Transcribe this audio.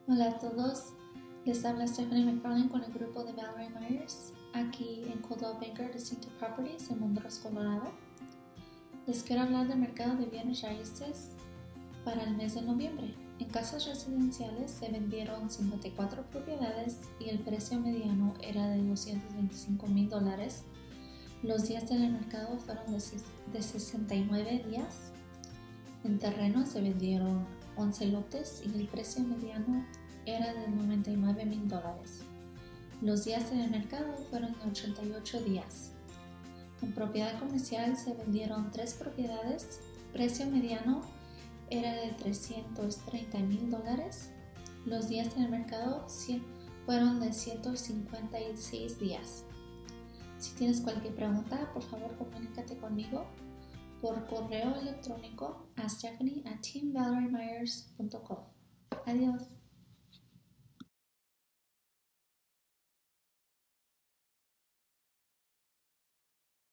Hola a todos, les habla Stephanie McFarlane con el grupo de Valerie Myers, aquí en Coldwell Banker Distinctive Properties en Montrose, Colorado. Les quiero hablar del mercado de bienes raíces para el mes de noviembre. En casas residenciales se vendieron 54 propiedades y el precio mediano era de $225,000. Los días del mercado fueron de 69 días. En terreno se vendieron 11 lotes y el precio mediano era de $99,000. Los días en el mercado fueron de 88 días. En propiedad comercial se vendieron 3 propiedades. Precio mediano era de $330,000. Los días en el mercado fueron de 156 días. Si tienes cualquier pregunta, por favor comunícate conmigo por correo electrónico a stephanie@teamvaleriemyers.com. Adiós.